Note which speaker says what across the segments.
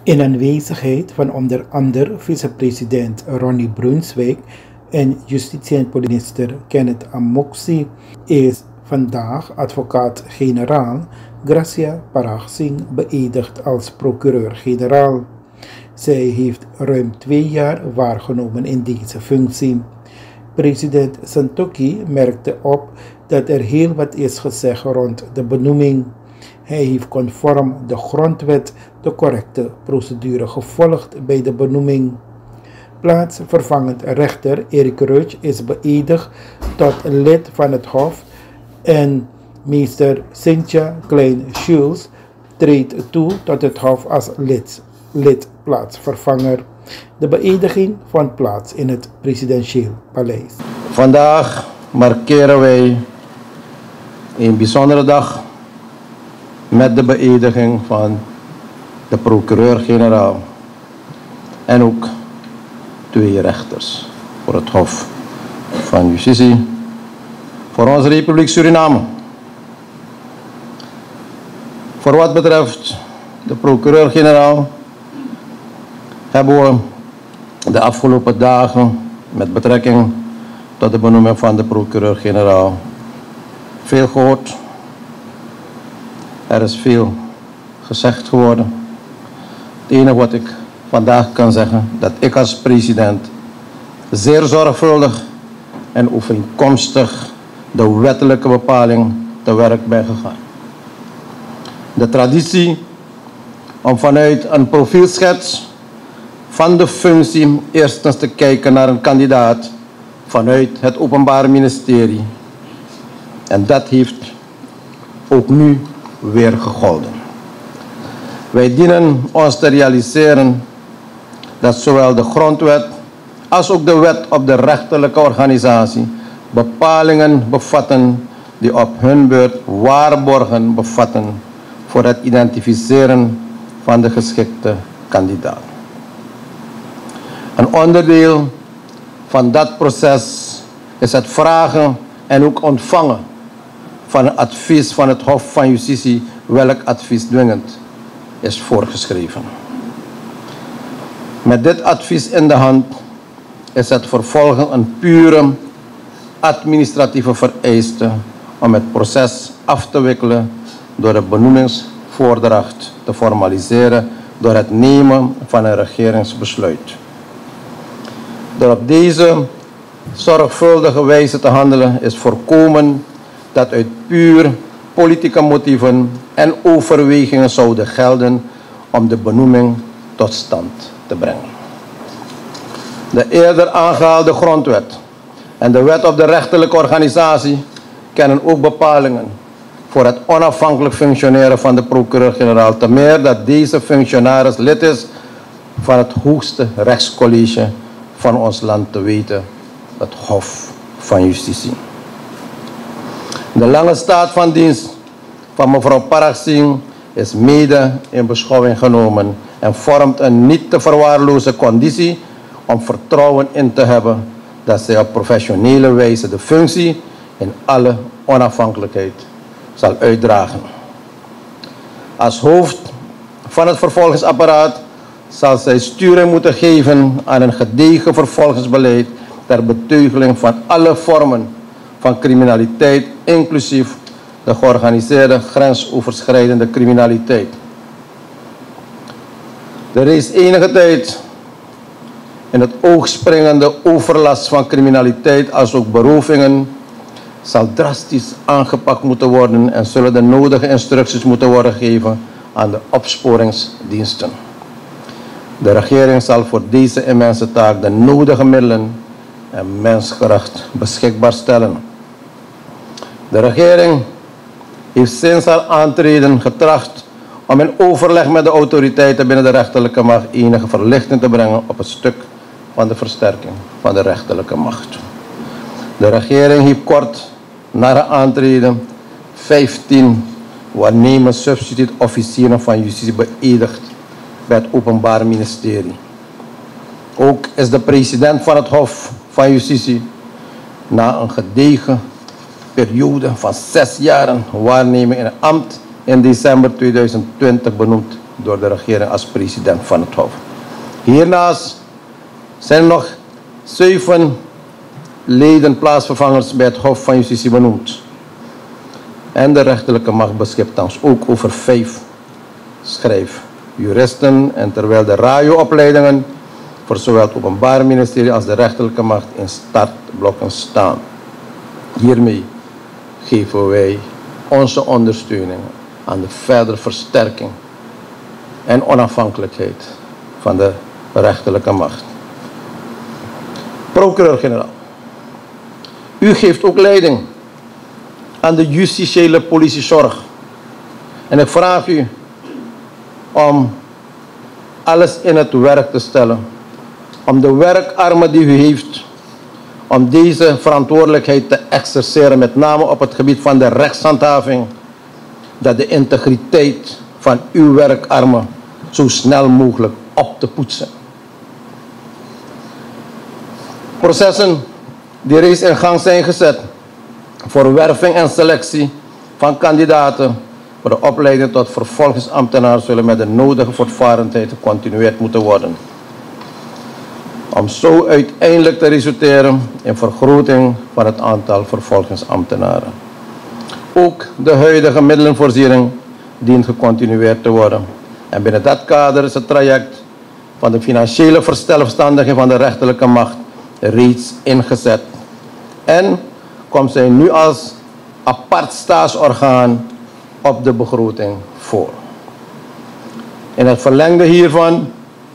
Speaker 1: In aanwezigheid van onder andere vicepresident Ronnie Brunswijk en justitie- en minister Kenneth Amoksi is vandaag advocaat-generaal Gracia Parag-Singh beëdigd als procureur-generaal. Zij heeft ruim 2 jaar waargenomen in deze functie. President Santokhi merkte op dat er heel wat is gezegd rond de benoeming. Hij heeft conform de grondwet de correcte procedure gevolgd bij de benoeming. Plaatsvervangend rechter Erik Rutsch is beëdigd tot lid van het Hof en meester Cynthia Klein-Schulz treedt toe tot het Hof als lid plaatsvervanger. De beëdiging vond plaats in het presidentieel paleis.
Speaker 2: Vandaag markeren wij een bijzondere dag met de beëdiging van de procureur-generaal en ook 2 rechters voor het Hof van Justitie voor onze Republiek Suriname. Voor wat betreft de procureur-generaal hebben we de afgelopen dagen met betrekking tot de benoeming van de procureur-generaal veel gehoord. Er is veel gezegd geworden. Het enige wat ik vandaag kan zeggen, dat ik als president zeer zorgvuldig en overeenkomstig de wettelijke bepaling te werk ben gegaan. De traditie om vanuit een profielschets van de functie eerstens te kijken naar een kandidaat vanuit het Openbaar Ministerie. En dat heeft ook nu weer gegolden. Wij dienen ons te realiseren dat zowel de grondwet als ook de wet op de rechterlijke organisatie bepalingen bevatten die op hun beurt waarborgen bevatten voor het identificeren van de geschikte kandidaat. Een onderdeel van dat proces is het vragen en ook ontvangen van een advies van het Hof van Justitie, welk advies dwingend is voorgeschreven. Met dit advies in de hand is het vervolgen een pure administratieve vereiste om het proces af te wikkelen door de benoemingsvoordracht te formaliseren door het nemen van een regeringsbesluit. Door op deze zorgvuldige wijze te handelen is voorkomen dat uit puur politieke motieven en overwegingen zouden gelden om de benoeming tot stand te brengen. De eerder aangehaalde grondwet en de wet op de rechterlijke organisatie kennen ook bepalingen voor het onafhankelijk functioneren van de procureur-generaal, te meer dat deze functionaris lid is van het hoogste rechtscollege van ons land, te weten het Hof van Justitie. De lange staat van dienst van mevrouw Parag-Singh is mede in beschouwing genomen en vormt een niet te verwaarlozen conditie om vertrouwen in te hebben dat zij op professionele wijze de functie in alle onafhankelijkheid zal uitdragen. Als hoofd van het vervolgingsapparaat zal zij sturing moeten geven aan een gedegen vervolgingsbeleid ter betuigeling van alle vormen van criminaliteit, inclusief de georganiseerde grensoverschrijdende criminaliteit. Er is enige tijd in het oog springende overlast van criminaliteit als ook berovingen zal drastisch aangepakt moeten worden en zullen de nodige instructies moeten worden gegeven aan de opsporingsdiensten. De regering zal voor deze immense taak de nodige middelen en menskracht beschikbaar stellen. De regering heeft sinds haar aantreden getracht om in overleg met de autoriteiten binnen de rechterlijke macht enige verlichting te brengen op het stuk van de versterking van de rechterlijke macht. De regering heeft kort na haar aantreden 15 waarnemend substituut officieren van justitie beëdigd bij het Openbaar Ministerie. Ook is de president van het Hof van Justitie na een gedegen periode van 6 jaren waarneming in het ambt in december 2020 benoemd door de regering als president van het Hof. Hiernaast zijn er nog 7 leden plaatsvervangers bij het Hof van Justitie benoemd. En de rechterlijke macht beschikt thans ook over 5 schrijfjuristen. En terwijl de RAJO-opleidingen voor zowel het Openbaar Ministerie als de rechterlijke macht in startblokken staan. Hiermee geven wij onze ondersteuning aan de verdere versterking en onafhankelijkheid van de rechterlijke macht. Procureur-generaal, u geeft ook leiding aan de justitiële politiezorg. En ik vraag u om alles in het werk te stellen, om de werkarmen die u heeft, om deze verantwoordelijkheid te exerceren, met name op het gebied van de rechtshandhaving, dat de integriteit van uw werkarmen zo snel mogelijk op te poetsen. Processen die reeds in gang zijn gezet voor werving en selectie van kandidaten voor de opleiding tot vervolgingsambtenaar zullen met de nodige voortvarendheid gecontinueerd moeten worden. Om zo uiteindelijk te resulteren in vergroting van het aantal vervolgingsambtenaren. Ook de huidige middelenvoorziening dient gecontinueerd te worden. En binnen dat kader is het traject van de financiële verstandhouding van de rechterlijke macht reeds ingezet. En komt zij nu als apart staatsorgaan op de begroting voor. In het verlengde hiervan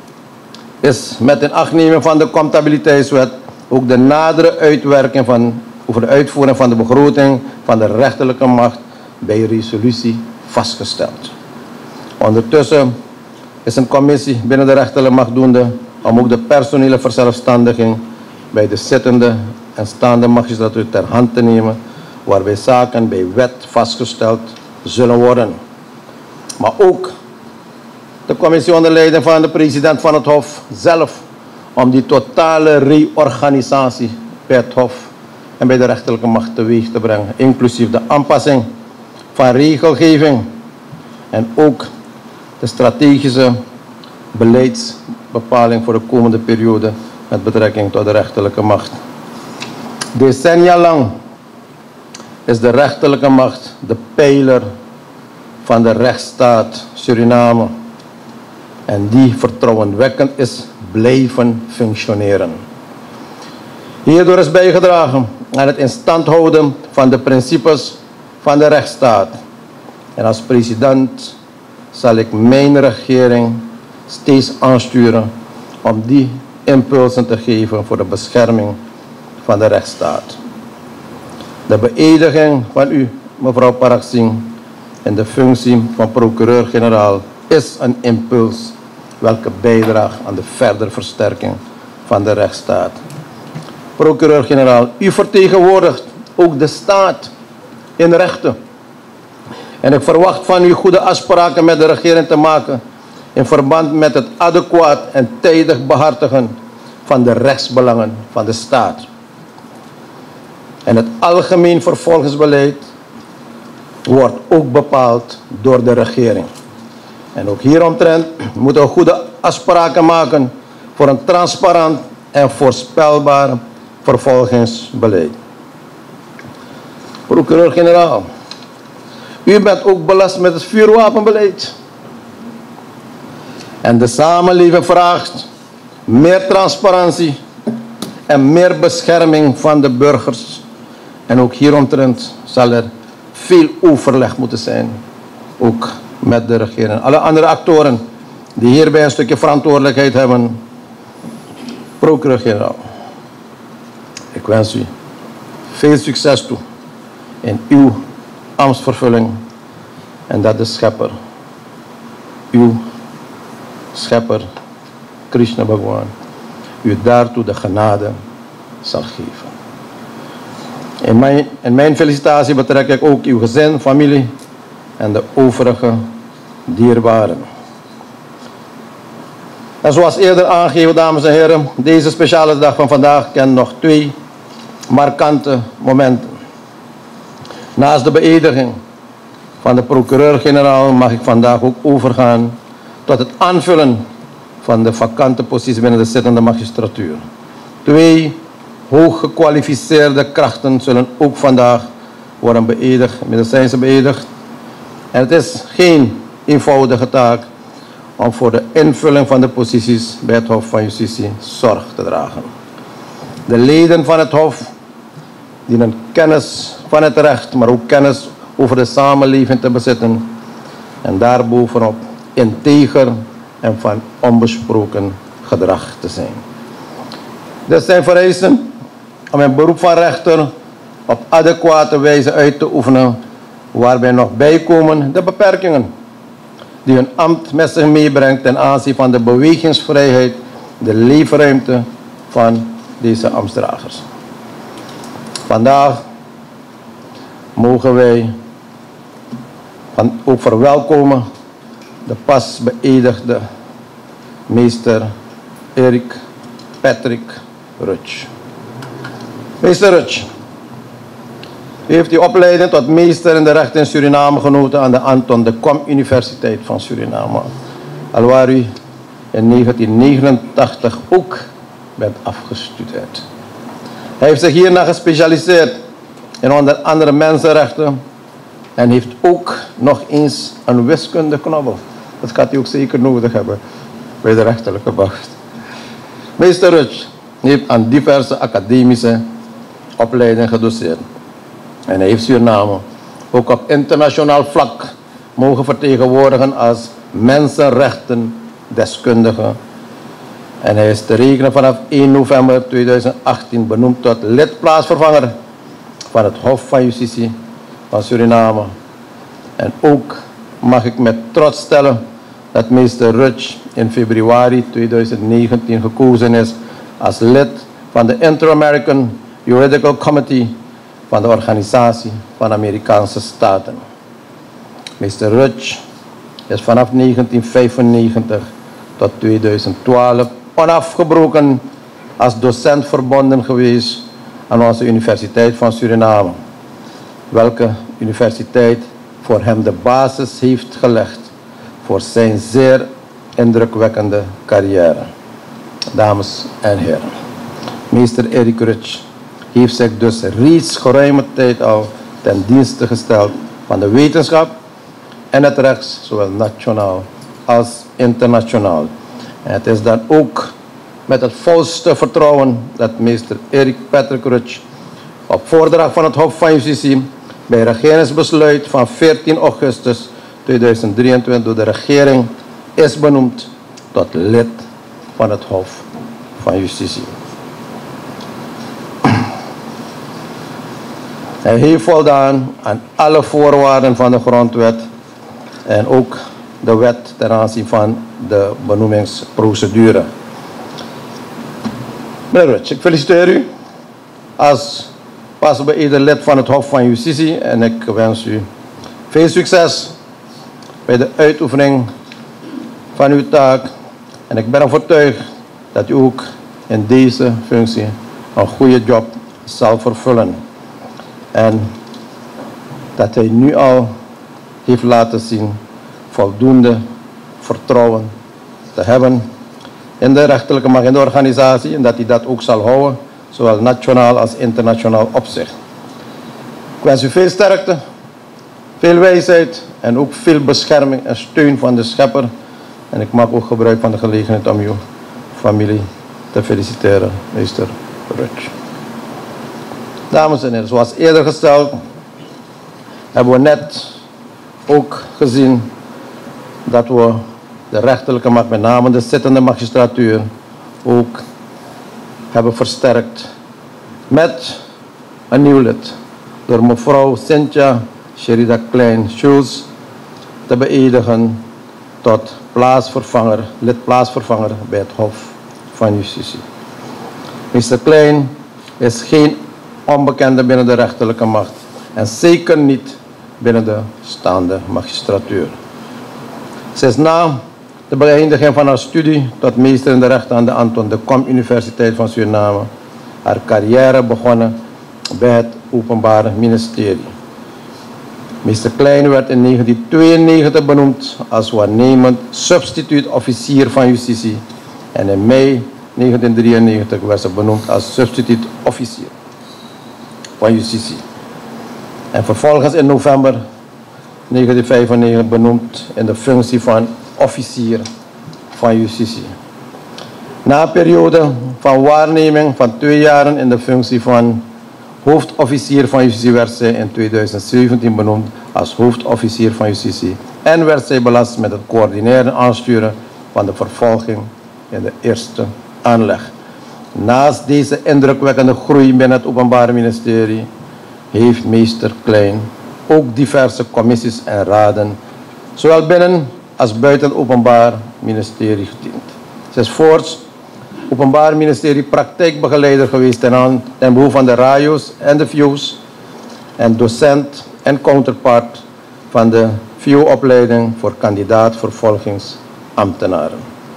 Speaker 2: is met inachtneming van de comptabiliteitswet ook de nadere uitwerking over de uitvoering van de begroting van de rechterlijke macht bij resolutie vastgesteld. Ondertussen is een commissie binnen de rechterlijke macht doende om ook de personele verzelfstandiging bij de zittende en staande magistratuur ter hand te nemen, waarbij zaken bij wet vastgesteld zullen worden. Maar ook de commissie onder leiding van de president van het Hof zelf, om die totale reorganisatie bij het Hof en bij de rechterlijke macht teweeg te brengen, inclusief de aanpassing van regelgeving en ook de strategische beleidsbepaling voor de komende periode met betrekking tot de rechterlijke macht. Decennia lang is de rechterlijke macht de pijler van de rechtsstaat Suriname en die vertrouwenwekkend is blijven functioneren. Hierdoor is bijgedragen aan het in stand houden van de principes van de rechtsstaat. En als president zal ik mijn regering steeds aansturen om die impulsen te geven voor de bescherming van de rechtsstaat. De beëdiging van u, mevrouw Paraksingh, in de functie van procureur-generaal is een impuls welke bijdraagt aan de verdere versterking van de rechtsstaat. Procureur-generaal, u vertegenwoordigt ook de staat in rechten. En ik verwacht van u goede afspraken met de regering te maken in verband met het adequaat en tijdig behartigen van de rechtsbelangen van de staat. En het algemeen vervolgingsbeleid wordt ook bepaald door de regering. En ook hieromtrent moeten we goede afspraken maken voor een transparant en voorspelbaar vervolgingsbeleid. Procureur-generaal, u bent ook belast met het vuurwapenbeleid. En de samenleving vraagt meer transparantie en meer bescherming van de burgers. En ook hieromtrent zal er veel overleg moeten zijn, ook met de regering. Alle andere actoren die hierbij een stukje verantwoordelijkheid hebben. Procureur-generaal, ik wens u veel succes toe in uw ambtsvervulling en dat de schepper, uw schepper, Krishna Bhagwan, u daartoe de genade zal geven. In mijn felicitatie betrek ik ook uw gezin, familie en de overige dierbaren. En zoals eerder aangegeven, dames en heren, deze speciale dag van vandaag kent nog 2 markante momenten. Naast de beëdiging van de procureur-generaal mag ik vandaag ook overgaan tot het aanvullen van de vakante posities binnen de zittende magistratuur. 2 hooggekwalificeerde krachten zullen ook vandaag worden beëdigd, inmiddels zijn ze beëdigd. En het is geen eenvoudige taak om voor de invulling van de posities bij het Hof van Justitie zorg te dragen. De leden van het Hof dienen kennis van het recht, maar ook kennis over de samenleving te bezitten en daarbovenop integer en van onbesproken gedrag te zijn. Dit zijn vereisten om een beroep van rechter op adequate wijze uit te oefenen, waarbij nog bijkomen de beperkingen die hun ambt met zich meebrengt ten aanzien van de bewegingsvrijheid, de leefruimte van deze ambtsdragers. Vandaag mogen wij ook verwelkomen de pas beëdigde meester Erik Patrick Rutsch. Meester Rutsch, u heeft uw opleiding tot meester in de recht in Suriname genoten aan de Anton de Kom Universiteit van Suriname, alwaar u in 1989 ook bent afgestudeerd. Hij heeft zich hierna gespecialiseerd in onder andere mensenrechten en heeft ook nog eens een wiskundeknobbel. Dat gaat hij ook zeker nodig hebben bij de rechterlijke macht. Meester Rutsch heeft aan diverse academische opleidingen gedoseerd. En hij heeft Suriname ook op internationaal vlak mogen vertegenwoordigen als mensenrechtendeskundige. En hij is te rekenen vanaf 1 november 2018 benoemd tot lidplaatsvervanger van het Hof van Justitie van Suriname. En ook mag ik met trots stellen dat meester Rutsch in februari 2019 gekozen is als lid van de Inter-American Juridical Committee van de Organisatie van Amerikaanse Staten. Meester Rutsch is vanaf 1995 tot 2012 onafgebroken als docent verbonden geweest aan onze Universiteit van Suriname, welke universiteit voor hem de basis heeft gelegd voor zijn zeer indrukwekkende carrière. Dames en heren, meester Erik Rutsch heeft zich dus reeds geruime tijd al ten dienste gesteld van de wetenschap en het recht, zowel nationaal als internationaal. En het is dan ook met het volste vertrouwen dat meester Erik Patrick Rutsch op voordracht van het Hof van Justitie bij regeringsbesluit van 14 augustus 2023 door de regering is benoemd tot lid van het Hof van Justitie. Hij heeft voldaan aan alle voorwaarden van de grondwet en ook de wet ten aanzien van de benoemingsprocedure. Meneer Rutsch, ik feliciteer u als pas beëdigd lid van het Hof van Justitie en ik wens u veel succes bij de uitoefening van uw taak. En ik ben overtuigd dat u ook in deze functie een goede job zal vervullen. En dat hij nu al heeft laten zien voldoende vertrouwen te hebben in de rechterlijke macht, in de organisatie, en dat hij dat ook zal houden, zowel nationaal als internationaal opzicht. Ik wens u veel sterkte, veel wijsheid en ook veel bescherming en steun van de Schepper. En ik maak ook gebruik van de gelegenheid om uw familie te feliciteren, meester Rutsch. Dames en heren, zoals eerder gesteld, hebben we net ook gezien dat we de rechterlijke macht, met name de zittende magistratuur, ook hebben versterkt met een nieuw lid door mevrouw Cynthia Sherida Klein-Schulz te beëdigen tot plaatsvervanger, lidplaatsvervanger bij het Hof van Justitie. Meester Klein is geen onbekende binnen de rechterlijke macht en zeker niet binnen de staande magistratuur. Ze is na de beëindiging van haar studie tot meester in de rechten aan de Anton de Kom Universiteit van Suriname haar carrière begonnen bij het Openbaar Ministerie. Meester Klein werd in 1992 benoemd als waarnemend substituut-officier van justitie en in mei 1993 werd ze benoemd als substituut-officier van justitie. En vervolgens in november 1995 benoemd in de functie van officier van justitie. Na een periode van waarneming van 2 jaren in de functie van hoofdofficier van justitie werd zij in 2017 benoemd als hoofdofficier van justitie en werd zij belast met het coördineren en aansturen van de vervolging in de eerste aanleg. Naast deze indrukwekkende groei binnen het Openbaar Ministerie heeft meester Klein ook diverse commissies en raden, zowel binnen als buiten het Openbaar Ministerie gediend. Ze is voorts Openbaar Ministerie praktijkbegeleider geweest ten behoeve van de RAJO's en de VIO's en docent en counterpart van de VIO-opleiding voor kandidaat vervolgingsambtenaren.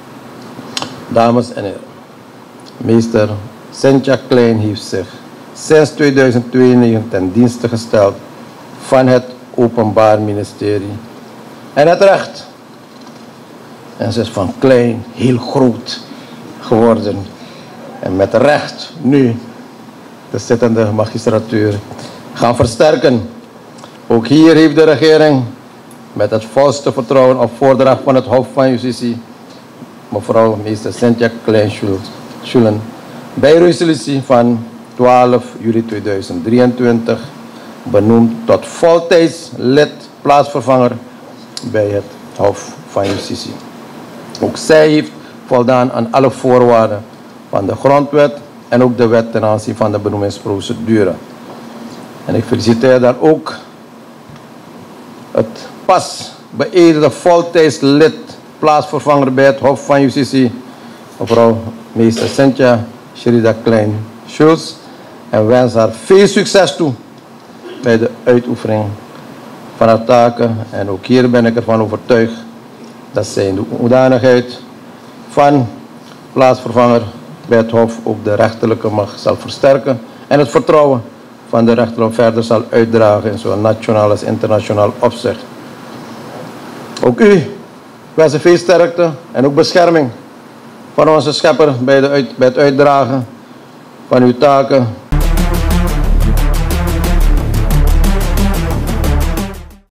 Speaker 2: Dames en heren, meester Cynthia Klein heeft zich sinds 2092 ten dienste gesteld van het Openbaar Ministerie en het recht. En ze is van klein heel groot geworden en met recht nu de zittende magistratuur gaan versterken. Ook hier heeft de regering met het volste vertrouwen op voordracht van het Hof van Justitie mevrouw meester Cynthia Klein-Schulen bij resolutie van 12 juli 2023 benoemd tot voltijds lid plaatsvervanger bij het Hof van Justitie. Ook zij heeft voldaan aan alle voorwaarden van de grondwet en ook de wet ten aanzien van de benoemingsprocedure. En ik feliciteer dan ook het pas beëdigde voltijds lid plaatsvervanger bij het Hof van Justitie, mevrouw meester Cynthia Sherida Klein-Schulz, en wens haar veel succes toe bij de uitoefening van haar taken. En ook hier ben ik ervan overtuigd dat zij in de hoedanigheid van plaatsvervanger bij het Hof ook de rechterlijke macht zal versterken en het vertrouwen van de rechter verder zal uitdragen in zowel nationaal als internationaal opzicht. Ook u wens veel sterkte en ook bescherming van onze schepper bij het uitdragen van uw taken